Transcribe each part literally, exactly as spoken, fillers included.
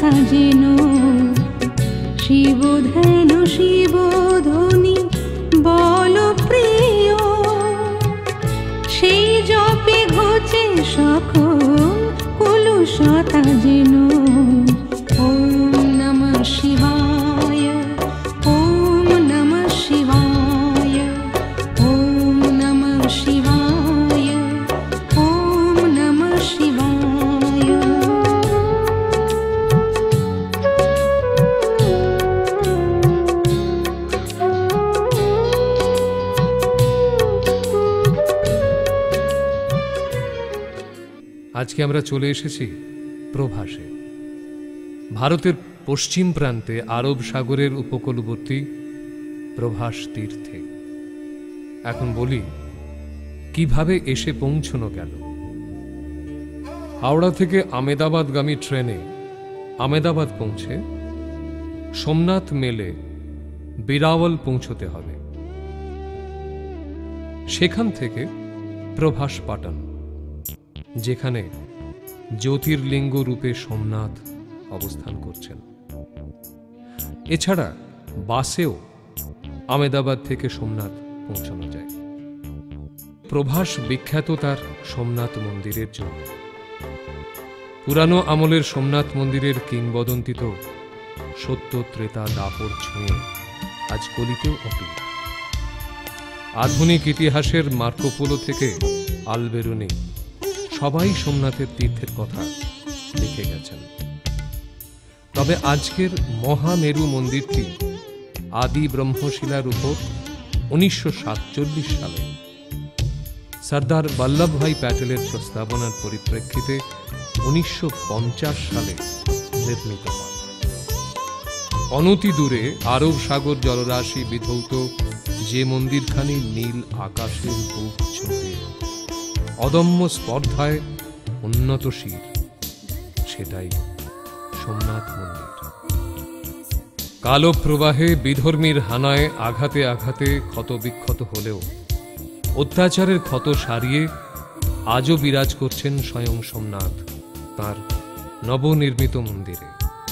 কথা যেন শিবধেন শিবধ্বনি বল প্রিয়, সেই জপে ঘোচে সকল কলুষতা যেন। ওম নমঃ শিবায়, ওম নমঃ শিবায়, ওম নমঃ শিবায়, ওম নমঃ শিবায়। আজকে আমরা চলে এসেছি প্রভাসে, ভারতের পশ্চিম প্রান্তে আরব সাগরের উপকূলবর্তী প্রভাস তীর্থে। এখন বলি কিভাবে এসে পৌঁছনো গেল। হাওড়া থেকে আমেদাবাদগামী ট্রেনে আমেদাবাদ পৌঁছে সোমনাথ মেলে বিরাওয়াল পৌঁছতে হবে। সেখান থেকে প্রভাস পাটন, যেখানে জ্যোতির্লিঙ্গ রূপে সোমনাথ অবস্থান করছেন। এছাড়া বাসেও আমেদাবাদ থেকে সোমনাথ পৌঁছানো যায়। প্রভাস বিখ্যাত তার সোমনাথ মন্দিরের জন্য। পুরানো আমলের সোমনাথ মন্দিরের কিংবদন্তি তো সত্য ত্রেতা দাপর ছুঁয়ে আজ কলিতেও অটুট। আধুনিক ইতিহাসের মার্কোপোলো থেকে আলবেরুনি সবাই সোমনাথের তীর্থের কথা লিখে গেছেন। তবে আজকের মহামেরু মন্দিরটি আদি ব্রহ্মশিলার উপর উনিশশো সাতচল্লিশ সালে সর্দার বল্লভভাই প্যাটেলের প্রস্তাবনার পরিপ্রেক্ষিতে উনিশশো পঞ্চাশ সালে নির্মিত হয়। অনতি দূরে আরব সাগর জলরাশি বিধৌত যে মন্দিরখানি নীল আকাশের বুক ছুঁয়ে অদম্য স্পর্ধায় উন্নতশীল, সেটাই সোমনাথ মন্দির। কালো প্রবাহে বিধর্মীর হানায় আঘাতে আঘাতে ক্ষত বিক্ষত হলেও অত্যাচারের ক্ষত সারিয়ে আজও বিরাজ করছেন স্বয়ং সোমনাথ তাঁর নবনির্মিত মন্দিরে।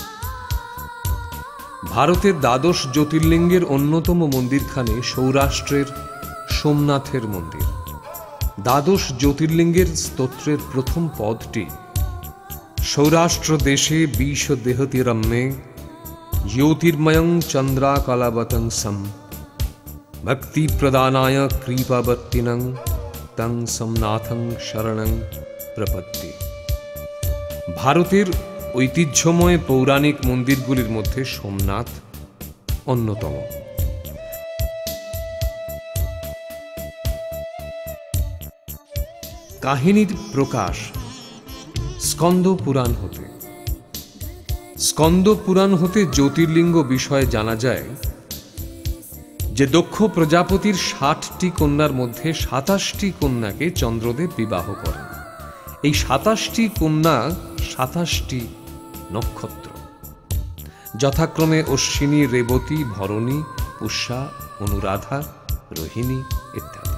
ভারতের দ্বাদশ জ্যোতির্লিঙ্গের অন্যতম মন্দিরখানি সৌরাষ্ট্রের সোমনাথের মন্দির। দ্বাদশ জ্যোতির্লিঙ্গের স্তোত্রের প্রথম পদটি সৌরাষ্ট্র দেশে বিশ দেহতিরম্যে জ্যোতির্ময়ং চন্দ্রাকলাবতংসম ভক্তি প্রদানায় কৃপাবর্তিনং তং সোমনাথং শরণং প্রপদ্যে। ভারতের ঐতিহ্যময় পৌরাণিক মন্দিরগুলির মধ্যে সোমনাথ অন্যতম। কাহিনীর প্রকাশ স্কন্দ পুরাণ হতে। স্কন্দ পুরাণ হতে জ্যোতির্লিঙ্গ বিষয়ে জানা যায় যে দক্ষ প্রজাপতির ষাটটি কন্যার মধ্যে সাতাশটি কন্যাকে চন্দ্রদেব বিবাহ করেন। এই সাতাশটি কন্যা সাতাশটি নক্ষত্র, যথাক্রমে অশ্বিনী, রেবতী, ভরণী, পুষ্যা, অনুরাধা, রোহিণী ইত্যাদি।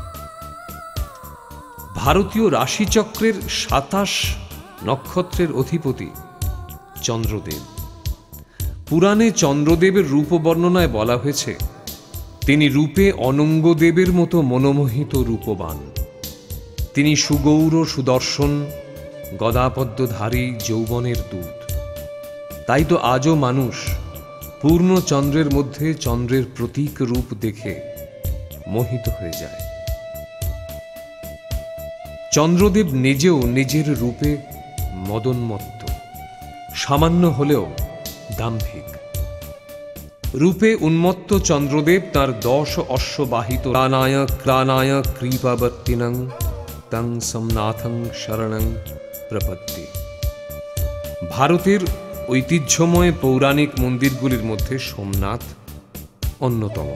ভারতীয় রাশিচক্রের সাতাশ নক্ষত্রের অধিপতি চন্দ্রদেব। পুরাণে চন্দ্রদেবের রূপ বর্ণনায় বলা হয়েছে তিনি রূপে অনঙ্গদেবের মতো মনোমোহিত রূপবান। তিনি সুগৌর সুদর্শন, গদাপদ্মধারী যৌবনের দূত। তাই তো আজও মানুষ পূর্ণ চন্দ্রের মধ্যে চন্দ্রের প্রতীক রূপ দেখে মোহিত হয়ে যায়। চন্দ্রদেব নিজেও নিজের রূপে মদোন্মত্ত, সামান্য হলেও দাম্ভিক। রূপে উন্মত্ত চন্দ্রদেব তাঁর দশ অশ্ববাহিত প্রাণায় ক্রাণায় কৃপাবর্তিনং তং সোমনাথং শরণং প্রপদ্যে। ভারতের ঐতিহ্যময় পৌরাণিক মন্দিরগুলির মধ্যে সোমনাথ অন্যতম।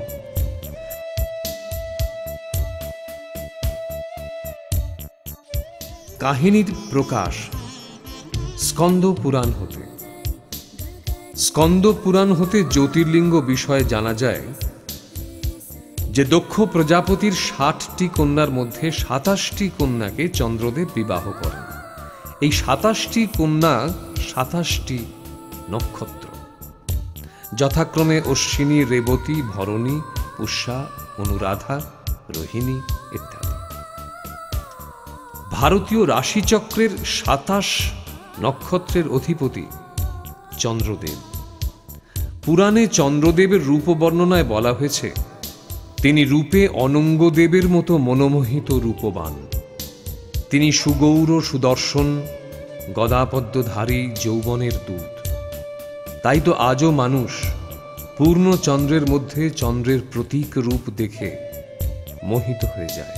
কাহিনীর প্রকাশ স্কন্দ পুরাণ হতে। স্কন্দ পুরাণ হতে জ্যোতির্লিঙ্গ বিষয়ে জানা যায় যে দক্ষ প্রজাপতির ষাটটি কন্যার মধ্যে সাতাশটি কন্যাকে চন্দ্রদেব বিবাহ করেন। এই সাতাশটি কন্যা সাতাশটি নক্ষত্র, যথাক্রমে অশ্বিনী, রেবতী, ভরণী, পুষ্যা, অনুরাধা, রোহিণী ইত্যাদি। ভারতীয় রাশিচক্রের সাতাশ নক্ষত্রের অধিপতি চন্দ্রদেব। পুরাণে চন্দ্রদেবের রূপ বর্ণনায় বলা হয়েছে, তিনি রূপে অনঙ্গদেবের মতো মনোমোহিত রূপবান। তিনি সুগৌর, সুদর্শন, গদাপদ্মধারী যৌবনের দূত। তাই তো আজও মানুষ পূর্ণ চন্দ্রের মধ্যে চন্দ্রের প্রতীক রূপ দেখে মোহিত হয়ে যায়।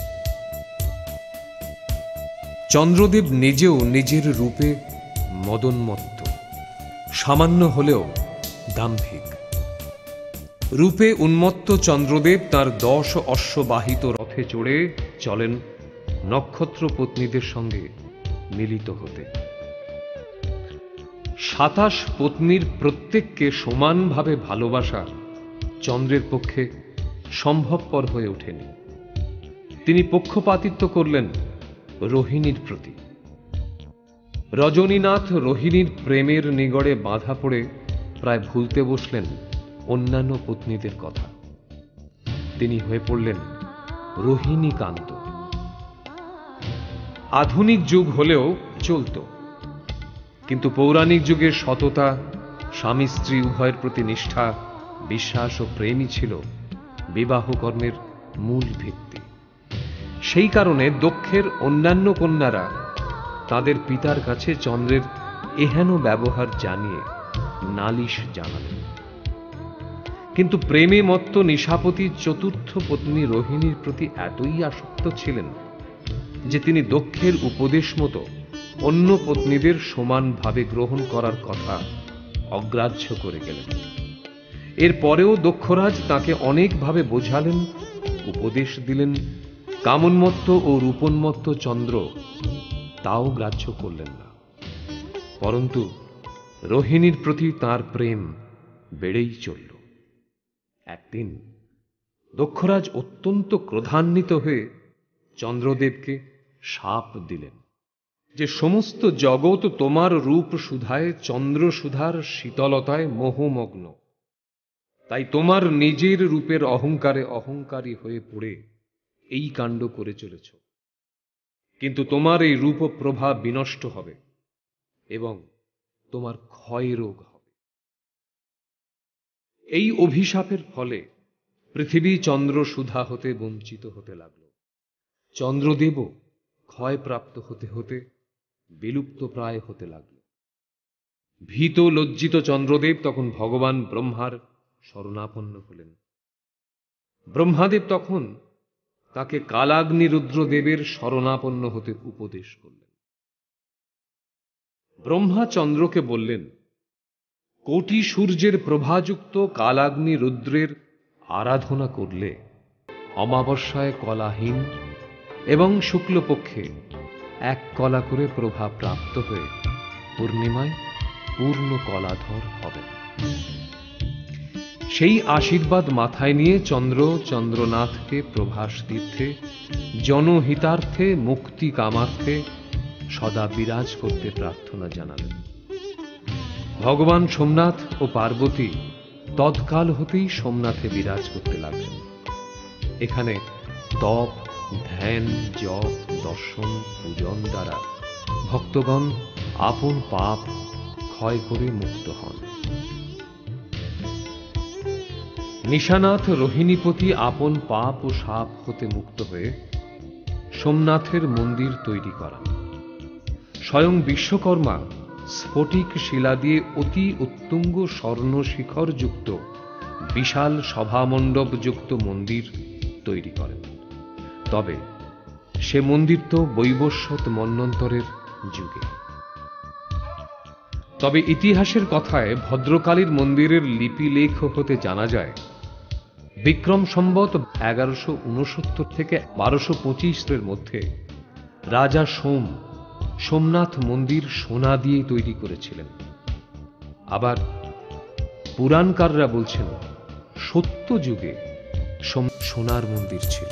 চন্দ্রদেব নিজেও নিজের রূপে মদোন্মত্ত, সামান্য হলেও দাম্ভিক। রূপে উন্মত্ত চন্দ্রদেব তার দশ অশ্ববাহিত রথে চড়ে চলেন নক্ষত্র পত্নীদের সঙ্গে মিলিত হতে। সাতাশ পত্নীর প্রত্যেককে সমানভাবে ভালোবাসা চন্দ্রের পক্ষে সম্ভবপর হয়ে ওঠেনি। তিনি পক্ষপাতিত্ব করলেন রোহিণীর প্রতি। রজনীনাথ রোহিণীর প্রেমের নিগড়ে বাঁধা পড়ে প্রায় ভুলতে বসলেন অন্যান্য পত্নীদের কথা। তিনি হয়ে পড়লেন রোহিণীকান্ত। আধুনিক যুগ হলেও চলত, কিন্তু পৌরাণিক যুগে সততা, স্বামী স্ত্রী উভয়ের প্রতি নিষ্ঠা, বিশ্বাস ও প্রেমই ছিল বিবাহ কর্মের মূল ভিত্তি। সেই কারণে দক্ষের অন্যান্য কন্যারা তাদের পিতার কাছে চন্দ্রের এহেন ব্যবহার জানিয়ে নালিশ জানালেন। কিন্তু প্রেমে মত্ত নিশাপতি চতুর্থ পত্নী রোহিণীর প্রতি এতই আসক্ত ছিলেন যে তিনি দক্ষের উপদেশ মতো অন্য পত্নীদের সমানভাবে গ্রহণ করার কথা অগ্রাহ্য করে গেলেন। এরপরেও দক্ষরাজ তাকে অনেকভাবে বোঝালেন, উপদেশ দিলেন। কামোন্মত্ত ও রূপোন্মত্ত চন্দ্র তাও গ্রাহ্য করলেন না, পরন্তু রোহিণীর প্রতি তার প্রেম বেড়েই চলল। একদিন দক্ষরাজ অত্যন্ত ক্রোধান্বিত হয়ে চন্দ্রদেবকে শাপ দিলেন যে সমস্ত জগৎ তোমার রূপ সুধায়, চন্দ্র সুধার শীতলতায় মোহমগ্ন। তাই তোমার নিজের রূপের অহংকারে অহংকারী হয়ে পড়ে এই কাণ্ড করে চলেছ। কিন্তু তোমার এই রূপ প্রভা বিনষ্ট হবে এবং তোমার ক্ষয় রোগ হবে। এই অভিশাপের ফলে পৃথিবী চন্দ্র সুধা হতে বঞ্চিত হতে লাগল। চন্দ্রদেবও ক্ষয়প্রাপ্ত হতে হতে বিলুপ্ত প্রায় হতে লাগল। ভীত লজ্জিত চন্দ্রদেব তখন ভগবান ব্রহ্মার শরণাপন্ন হলেন। ব্রহ্মাদেব তখন তাকে কালাগ্নি রুদ্রদেবের শরণাপন্ন হতে উপদেশ করলেন। ব্রহ্মা চন্দ্রকে বললেন, কোটি সূর্যের প্রভাযুক্ত কালাগ্নি রুদ্রের আরাধনা করলে অমাবস্যায় কলাহীন এবং শুক্লপক্ষে এক কলা করে প্রভা প্রাপ্ত হয়ে পূর্ণিমায় পূর্ণ কলাধর হবে। সেই আশীর্বাদ মাথায় নিয়ে চন্দ্র চন্দ্রনাথকে প্রভাস তীর্থে জনহিতার্থে, মুক্তি কামার্থে সদা বিরাজ করতে প্রার্থনা জানালেন। ভগবান সোমনাথ ও পার্বতী তৎকাল হতেই সোমনাথে বিরাজ করতে লাগলেন। এখানে তপ, ধ্যান, জপ, দর্শন, পূজন দ্বারা ভক্তগণ আপন পাপ ক্ষয় করে মুক্ত হন। নিশানাথ রোহিণীপতি আপন পাপ ও শাপ হতে মুক্ত হয়ে সোমনাথের মন্দির তৈরি করান। স্বয়ং বিশ্বকর্মা স্ফটিক শিলা দিয়ে অতি উত্তুঙ্গ স্বর্ণ শিখর যুক্ত বিশাল সভামণ্ডপ যুক্ত মন্দির তৈরি করেন। তবে সে মন্দির তো বৈবস্বত মন্বন্তরের যুগে। তবে ইতিহাসের কথায় ভদ্রকালীর মন্দিরের লিপিলেখ হতে জানা যায়, বিক্রম সম্বত এগারোশো উনসত্তর থেকে বারোশো পঁচিশের মধ্যে রাজা সোম সোমনাথ মন্দির সোনা দিয়ে তৈরি করেছিলেন। আবার পুরাণকাররা বলছেন সত্য যুগে সোনার মন্দির ছিল।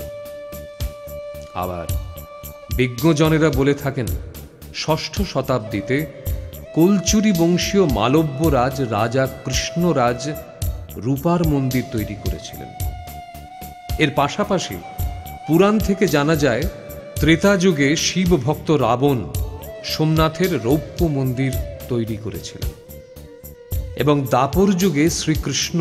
আবার বিজ্ঞজনেরা বলে থাকেন ষষ্ঠ শতাব্দীতে কলচুরি বংশীয় মালব্য রাজ রাজা কৃষ্ণরাজ রূপার মন্দির তৈরি করেছিলেন। এর পাশাপাশি পুরাণ থেকে জানা যায় ত্রেতা যুগে শিব ভক্ত রাবণ সোমনাথের রৌপ্য মন্দির তৈরি করেছিলেন এবং দাপর যুগে শ্রীকৃষ্ণ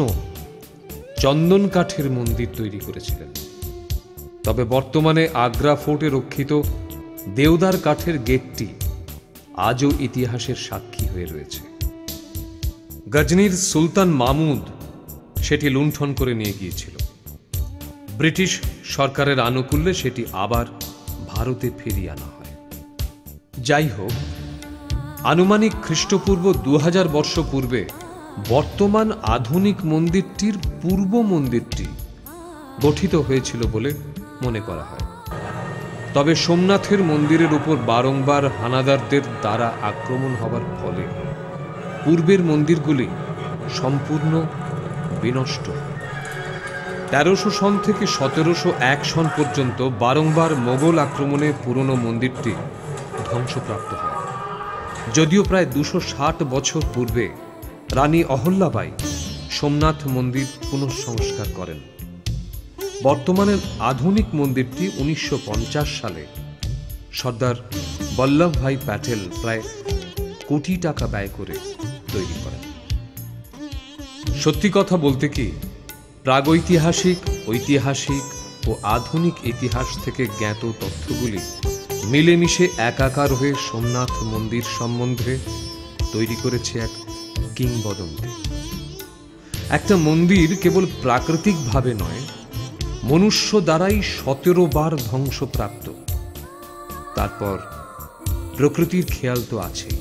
চন্দন কাঠের মন্দির তৈরি করেছিলেন। তবে বর্তমানে আগ্রা ফোর্টে রক্ষিত দেওদার কাঠের গেটটি আজও ইতিহাসের সাক্ষী হয়ে রয়েছে। গজনির সুলতান মামুদ সেটি লুণ্ঠন করে নিয়ে গিয়েছিল। ব্রিটিশ সরকারের আনুকূল্যে সেটি আবার ভারতে ফিরিয়ে আনা হয়। যাই হোক, আনুমানিক খ্রিস্টপূর্ব দু হাজার বর্ষ পূর্বে বর্তমান আধুনিক মন্দিরটির পূর্ব মন্দিরটি গঠিত হয়েছিল বলে মনে করা হয়। তবে সোমনাথের মন্দিরের উপর বারংবার হানাদারদের দ্বারা আক্রমণ হবার ফলে পূর্বের মন্দিরগুলি সম্পূর্ণ বিনষ্ট। তেরোশো সন থেকে সতেরোশো এক সন পর্যন্ত বারংবার মোগল আক্রমণে পুরনো মন্দিরটি ধ্বংসপ্রাপ্ত হয়। যদিও প্রায় দুশো ষাট বছর পূর্বে রানী অহল্যাবাই সোমনাথ মন্দির পুনঃসংস্কার করেন। বর্তমানে আধুনিক মন্দিরটি উনিশশো পঞ্চাশ সালে সর্দার বল্লভভাই প্যাটেল প্রায় কোটি টাকা ব্যয় করে তৈরি করেন। সত্যি কথা বলতে কি, প্রাগৈতিহাসিক, ঐতিহাসিক ও আধুনিক ইতিহাস থেকে জ্ঞাত তথ্যগুলি মিলেমিশে একাকার হয়ে সোমনাথ মন্দির সম্বন্ধে তৈরি করেছে এক কিংবদন্তি। একটা মন্দির কেবল প্রাকৃতিকভাবে নয়, মনুষ্য দ্বারাই সতেরো বার ধ্বংসপ্রাপ্ত। তারপর প্রকৃতির খেয়াল তো আছেই।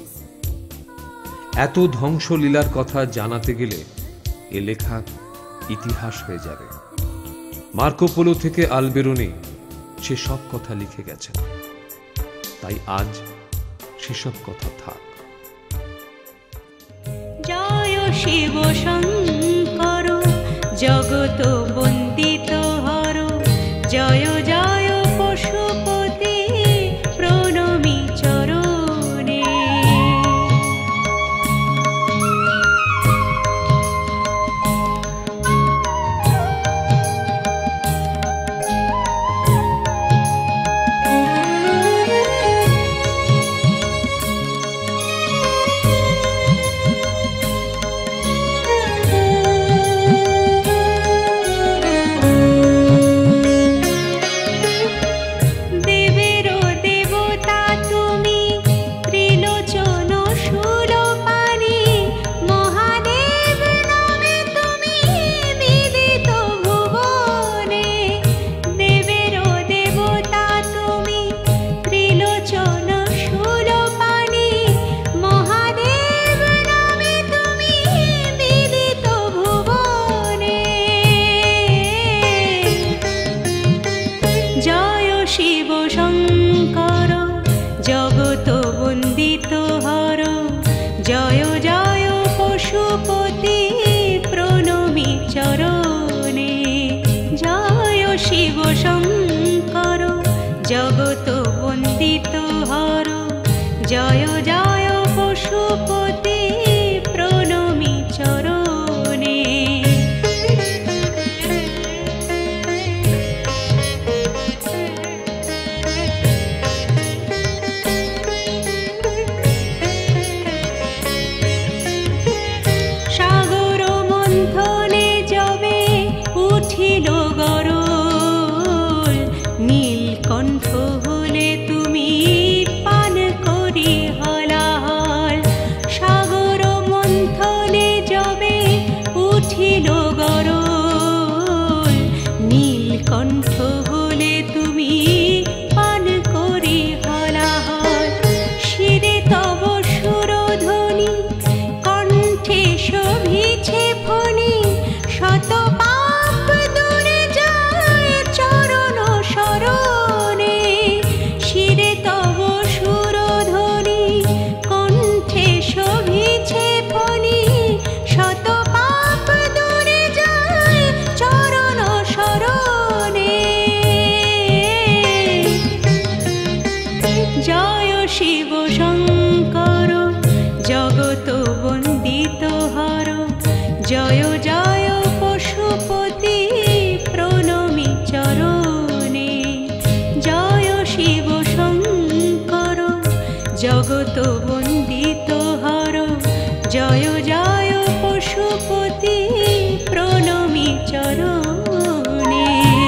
এত ধ্বংসলীলার কথা জানাতে গেলে এ লেখা ইতিহাস হয়ে যাবে। মার্কো পোলো থেকে আলবেরুনি সে সব কথা লিখে গেছেন, তাই আজ সেসব কথা থাক। জয় শিব শঙ্কর জগত বন্দিত হর, জয় জয় পশুপতি প্রণমি চরণে। জগত বন্দিত হর, জয় জয় পশুপতি প্রণমি চরণে। সাগর মন্থনে যবে উঠিল গরল, নীলকণ্ঠ হলে তুমি পান করি জগত বন্দিত হর, জয় জয় পশুপতি প্রণমী চরণে।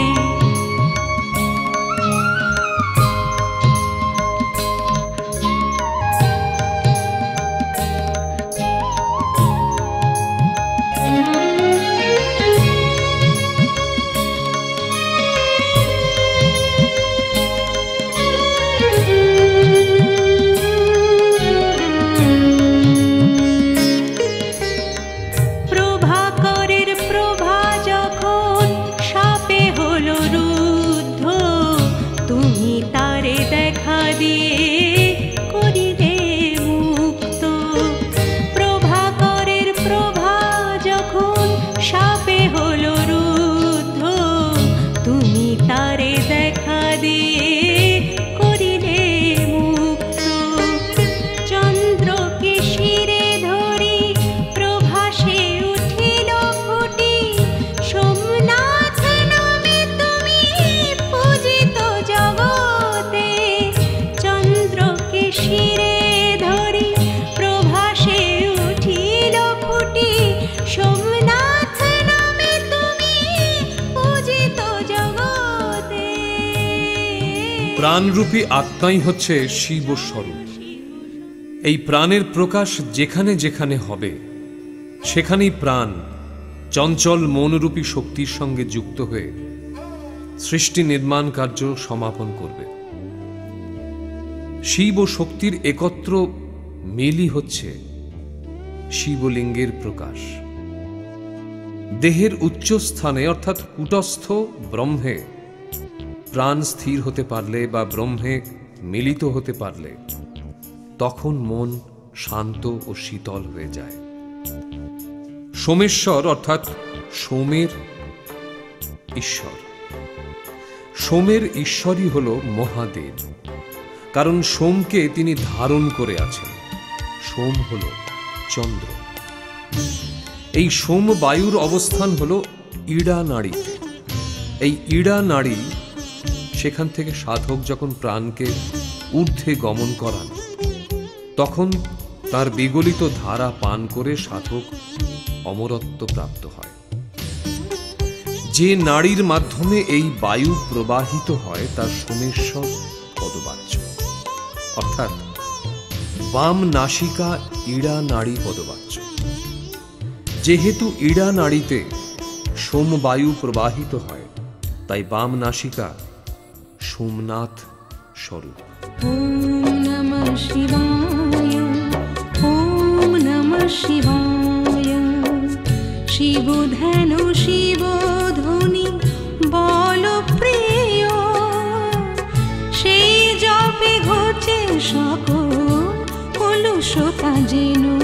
প্রাণরূপী আত্মাই হচ্ছে শিব স্বরূপ। এই প্রাণের প্রকাশ যেখানে যেখানে হবে সেখানেই প্রাণ চঞ্চল মনরূপী শক্তির সঙ্গে যুক্ত হয়ে সৃষ্টি নির্মাণ কার্য সমাপন করবে। শিব ও শক্তির একত্র মিলই হচ্ছে শিবলিঙ্গের প্রকাশ। দেহের উচ্চ স্থানে অর্থাৎ কূটস্থ ব্রহ্মে প্রাণ স্থির হতে পারলে বা ব্রহ্মে মিলিত হতে পারলে তখন মন শান্ত ও শীতল হয়ে যায়। সোমেশ্বর অর্থাৎ সোমের ঈশ্বর। সোমের ঈশ্বরই হল মহাদেব, কারণ সোমকে তিনি ধারণ করে আছেন। সোম হল চন্দ্র। এই সোম বায়ুর অবস্থান হল ইড়া নাড়িতে। এই ইড়া নাড়ি, সেখান থেকে সাধক যখন প্রাণকে ঊর্ধ্বে গমন করান তখন তার বিগলিত ধারা পান করে সাধক অমরত্ব প্রাপ্ত হয়। যে নাড়ির মাধ্যমে এই বায়ু প্রবাহিত হয় তার সোমেশ্বর পদবাচ্য, অর্থাৎ বাম নাসিকা ইড়া নাড়ি পদবাচ্য। যেহেতু ইড়া নাড়িতে সোমবায়ু প্রবাহিত হয় তাই বাম নাসিকা সোমনাথ স্বরূপ। ওম নমঃ শিবায়, ওম নমঃ শিবায়। শিব ধ্যান শিব ধ্বনি বল প্রিয়, সেই জপে ঘটে সকল কলুষ কাজেন।